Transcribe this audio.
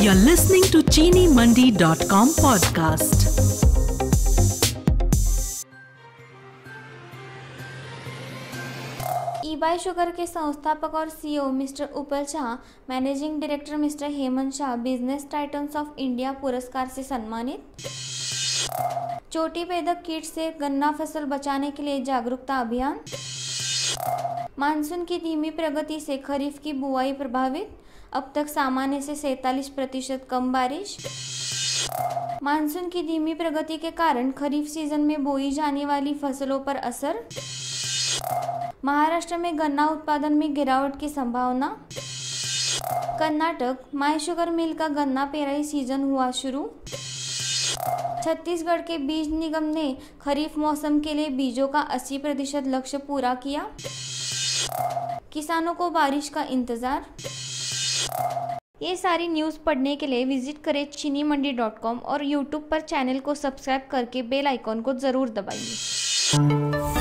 You're listening to ChiniMandi.com podcast. ईबाई sugar के संस्थापक और CEO mister Upal Shah, managing director mister Hemant Shah business titans of India पुरस्कार से सम्मानित। चोटी बेधक कीट से गन्ना फसल बचाने के लिए जागरूकता अभियान। मानसून की धीमी प्रगति से खरीफ की बुआई प्रभावित, अब तक सामान्य से 47% कम बारिश। मानसून की धीमी प्रगति के कारण खरीफ सीजन में बोई जाने वाली फसलों पर असर। महाराष्ट्र में गन्ना उत्पादन में गिरावट की संभावना। कर्नाटक माई शुगर मिल का गन्ना पेराई सीजन हुआ शुरू। छत्तीसगढ़ के बीज निगम ने खरीफ मौसम के लिए बीजों का 80% लक्ष्य पूरा किया। किसानों को बारिश का इंतजार। ये सारी न्यूज़ पढ़ने के लिए विजिट करें ChiniMandi.com और YouTube पर चैनल को सब्सक्राइब करके बेल आइकॉन को ज़रूर दबाइए।